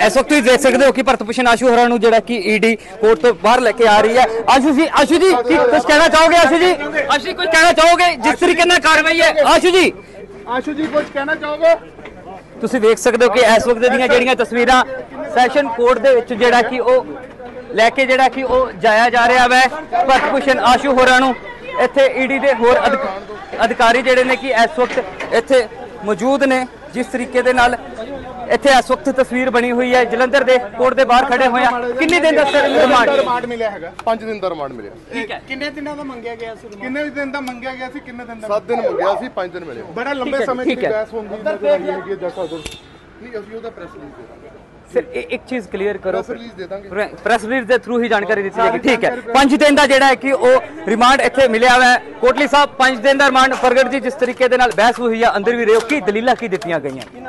इस वक्त तुम देख सकते हो कि भरत भूषण आशू होरां नूं जिहड़ा कि ईडी कोर्ट तो बाहर लेके आ रही है। आशू जी की कुछ कहना चाहोगे? आशू जी कुछ कहना चाहोगे जिस तरीके नाल कार्रवाई है? आशू जी कुछ कहना चाहोगे? तुसीं देख सकते हो कि इस वक्त दीयां जिहड़ियां तस्वीरां सैशन कोर्ट दे विच जिहड़ा कि ओह लैके जिहड़ा कि ओह जाया जा रहा है। भरत भूषण आशू होरां नूं इत्थे ईडी दे होर अधिकारी जिहड़े ने कि इस वक्त इत्थे मौजूद ने। जिस तरीके दे नाल इत्थे इस वक्त तस्वीर बनी हुई है जलंधर दे कोर्ट दे बाहर खड़े होए हैं। कितने दिन दा रिमांड मिलिया हैगा? 5 दिन दा रिमांड मिलिया। ठीक है, कितने दिनों दा मंगਿਆ ਗਿਆ ਸੀ? कितने दिन दा ਮੰਗਿਆ ਗਿਆ ਸੀ? कितने दिन दा? 7 दिन ਮੰਗਿਆ ਸੀ, 5 दिन मिले। बड़ा लंबे समय की बहस होंदी है जैसा नहीं ਅਸੀਂ ਉਹਦਾ ਪ੍ਰੈਸ ਰਿਲੀਜ਼ ਦੇ ਦਾਂਗੇ। सर एक चीज क्लियर करो, प्रेस रिलीज के थ्रू ही जानकारी दी जाएगी। ठीक है, 5 दिन का जिहड़ा है कि वो रिमांड इत्थे मिलिया हुआ है। कोटली साहब 5 दिन का रिमांड प्रगट जी जिस तरीके दे नाल बहस हुई है अंदर भी रहे हो की दलीलां की दित्तियां गईयां?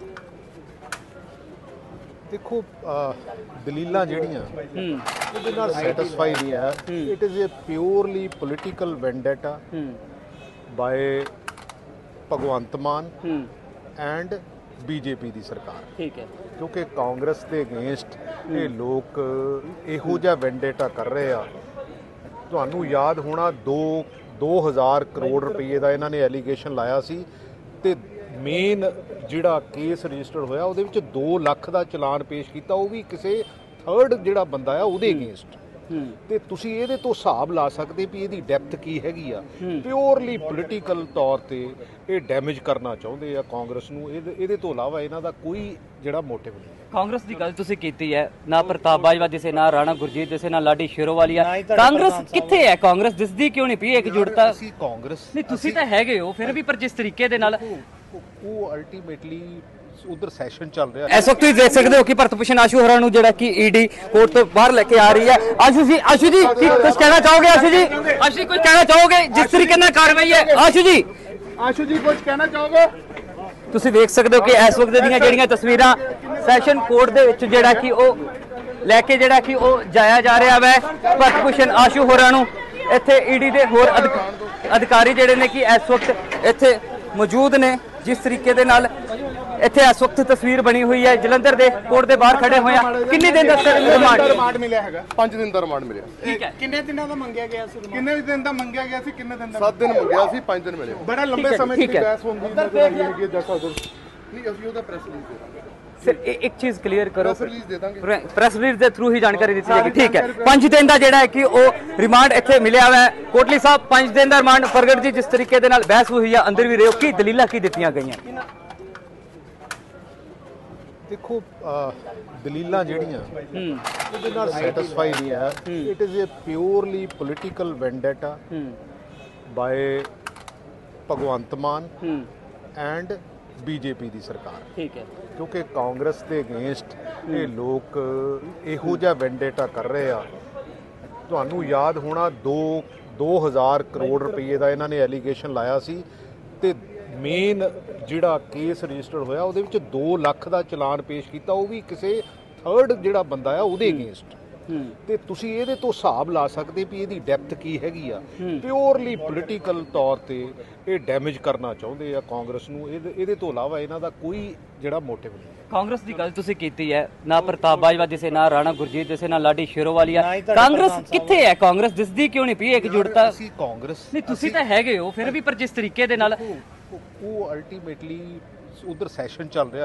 देखो दलीलां ਜਿਹੜੀਆਂ ਉਹਦੇ ਨਾਲ ਸੈਟੀਸਫਾਈ ਨਹੀਂ ਹੈ। It is a purely political vendetta by Bhagwant Mann and BJP ਦੀ ਸਰਕਾਰ। ਠੀਕ ਹੈ, ਕਿਉਂਕਿ ਕਾਂਗਰਸ ਦੇ ਅਗੇਂਸਟ ਇਹ ਲੋਕ ਇਹੋ ਜਿਹਾ ਵੈਂਡੇਟਾ ਕਰ ਰਹੇ ਆ। ਤੁਹਾਨੂੰ ਯਾਦ ਹੋਣਾ 2000 ਕਰੋੜ ਰੁਪਏ ਦਾ ਇਹਨਾਂ ਨੇ ਐਲੀਗੇਸ਼ਨ ਲਾਇਆ ਸੀ ਤੇ ਮੇਨ ਜਿਹੜਾ ਕੇਸ ਰਜਿਸਟਰਡ ਹੋਇਆ ਉਹਦੇ ਵਿੱਚ 2 ਲੱਖ ਦਾ ਚਲਾਨ ਪੇਸ਼ ਕੀਤਾ, ਉਹ ਵੀ ਕਿਸੇ ਥਰਡ ਜਿਹੜਾ ਬੰਦਾ ਆ ਉਹਦੇ ਅਗੇਂਸਟ। ਤੇ ਤੁਸੀਂ ਇਹਦੇ ਤੋਂ ਹਿਸਾਬ ਲਾ ਸਕਦੇ ਵੀ ਇਹਦੀ ਡੈਪਥ ਕੀ ਹੈਗੀ ਆ। ਪਿਓਰਲੀ ਪੋਲੀਟੀਕਲ ਤੌਰ ਤੇ ਇਹ ਡੈਮੇਜ ਕਰਨਾ ਚਾਹੁੰਦੇ ਆ ਕਾਂਗਰਸ ਨੂੰ। ਇਹਦੇ ਤੋਂ ਇਲਾਵਾ ਇਹਨਾਂ ਦਾ ਕੋਈ ਜਿਹੜਾ ਮੋਟਿਵ ਨਹੀਂ। ਕਾਂਗਰਸ ਦੀ ਗੱਲ ਤੁਸੀਂ ਕੀਤੀ ਹੈ, ਨਾ ਪ੍ਰਤਾਪ ਬਾਜਵਾ ਜਿਸੇ, ਨਾ ਰਾਣਾ ਗੁਰਜੀਤ ਜਿਸੇ, ਨਾ ਲਾਡੀ ਸ਼ੇਰੋਵਾਲੀਆ। ਕਾਂਗਰਸ ਕਿੱਥੇ ਹੈ? ਕਾਂਗਰਸ ਦਿਸਦੀ ਕਿਉਂ ਨਹੀਂ ਪਈ ਇਕਜੁੱਟਤਾ? ਅਸੀਂ ਕਾਂਗਰਸ ਨਹੀਂ, ਤੁਸੀਂ ਤਾਂ ਹੈਗੇ ਹੋ ਫਿਰ ਵੀ, ਪਰ ਜਿਸ ਤਰੀਕੇ ਦੇ ਨਾਲ ਉਹ ਅਲਟੀਮੇਟਲੀ उधर सैशन चल रहा है। इस वक्त तुम देख सकते हो कि भरत भूषण आशू होरां नूं जिहड़ा कि ईडी कोर्ट तो बाहर लेके आ रही है। आशू जी की कुछ कहना चाहोगे? आशू जी कुछ कहना चाहोगे जिस तरीके नाल कार्रवाई है? आशू जी कुछ कहना चाहोगे? तुसीं देख सकते हो कि इस वक्त दीयां जिहड़ियां तस्वीरां सैशन कोर्ट दे विच जिहड़ा कि ओह लैके जिहड़ा कि ओह जाया जा रहा है। भरत भूषण आशू होरां नूं इत्थे ईडी दे होर अधिकारी जिहड़े ने कि इस वक्त इत्थे मौजूद ने। जिस तरीके दे नाल इत्थे इस वक्त तस्वीर बनी हुई है जलंधर दे कोर्ट दे बाहर खड़े होए हैं। कितने दिन दा रिमांड मिलिया हैगा? 5 दिन दा रिमांड मिलिया। ठीक है, कितने दिनों दा ਮੰਗਿਆ ਗਿਆ ਸੀ? कितने दिन दा ਮੰਗਿਆ ਗਿਆ ਸੀ? कितने दिन दा? 7 दिन ਮੰਗਿਆ ਸੀ, 5 दिन मिले। बड़ा लंबे समय की बहस होंदी है जैसा नहीं ਅਸੀਂ ਉਹਦਾ ਪ੍ਰੈਸ ਰਿਲੀਜ਼ ਦੇ ਦਾਂਗੇ। सर एक चीज क्लियर करो, प्रेस रिलीज के थ्रू ही जानकारी दी जाएगी। ठीक है, 5 दिन का जिहड़ा है कि वो रिमांड इत्थे मिलिया हुआ है। कोटली साहब 5 दिन का रिमांड प्रगट जी जिस तरीके दे नाल बहस हुई है अंदर भी रहे हो की दलीलां की दित्तियां गईयां? देखो दलीलां ਜਿਹੜੀਆਂ ਉਹਦੇ ਨਾਲ ਸੈਟੀਸਫਾਈ ਨਹੀਂ ਹੈ। It is a purely political vendetta by Bhagwant Mann and BJP ਦੀ ਸਰਕਾਰ। ਠੀਕ ਹੈ, ਕਿਉਂਕਿ ਕਾਂਗਰਸ ਦੇ ਅਗੇਂਸਟ ਇਹ ਲੋਕ ਇਹੋ ਜਿਹਾ ਵੈਂਡੇਟਾ ਕਰ ਰਹੇ ਆ। ਤੁਹਾਨੂੰ ਯਾਦ ਹੋਣਾ 2000 ਕਰੋੜ ਰੁਪਏ ਦਾ ਇਹਨਾਂ ਨੇ ਐਲੀਗੇਸ਼ਨ ਲਾਇਆ ਸੀ ਤੇ ਮੇਨ ਜਿਹੜਾ ਕੇਸ ਰਜਿਸਟਰਡ ਹੋਇਆ ਉਹਦੇ ਵਿੱਚ 2 ਲੱਖ ਦਾ ਚਲਾਨ ਪੇਸ਼ ਕੀਤਾ, ਉਹ ਵੀ ਕਿਸੇ ਥਰਡ ਜਿਹੜਾ ਬੰਦਾ ਆ ਉਹਦੇ ਅਗੇਂਸਟ। ਤੇ ਤੁਸੀਂ ਇਹਦੇ ਤੋਂ ਹਿਸਾਬ ਲਾ ਸਕਦੇ ਵੀ ਇਹਦੀ ਡੈਪਥ ਕੀ ਹੈਗੀ ਆ। ਪਿਓਰਲੀ ਪੋਲੀਟੀਕਲ ਤੌਰ ਤੇ ਇਹ ਡੈਮੇਜ ਕਰਨਾ ਚਾਹੁੰਦੇ ਆ ਕਾਂਗਰਸ ਨੂੰ। ਇਹਦੇ ਤੋਂ ਇਲਾਵਾ ਇਹਨਾਂ ਦਾ ਕੋਈ ਜਿਹੜਾ ਮੋਟਿਵ ਨਹੀਂ। ਕਾਂਗਰਸ ਦੀ ਗੱਲ ਤੁਸੀਂ ਕੀਤੀ ਹੈ, ਨਾ ਪ੍ਰਤਾਪ ਬਾਜਵਾ ਜਿਸੇ, ਨਾ ਰਾਣਾ ਗੁਰਜੀਤ ਜਿਸੇ, ਨਾ ਲਾਡੀ ਸ਼ੇਰੋਵਾਲੀਆ। ਕਾਂਗਰਸ ਕਿੱਥੇ ਹੈ? ਕਾਂਗਰਸ ਦਿਸਦੀ ਕਿਉਂ ਨਹੀਂ ਪਈ ਇਕਜੁੱਟਤਾ? ਅਸੀਂ ਕਾਂਗਰਸ ਨਹੀਂ, ਤੁਸੀਂ ਤਾਂ ਹੈਗੇ ਹੋ ਫਿਰ ਵੀ, ਪਰ ਜਿਸ ਤਰੀਕੇ ਦੇ ਨਾਲ ਉਹ ਅਲਟੀਮੇਟਲੀ ਉਧਰ ਸੈਸ਼ਨ ਚੱਲ ਰਿਹਾ।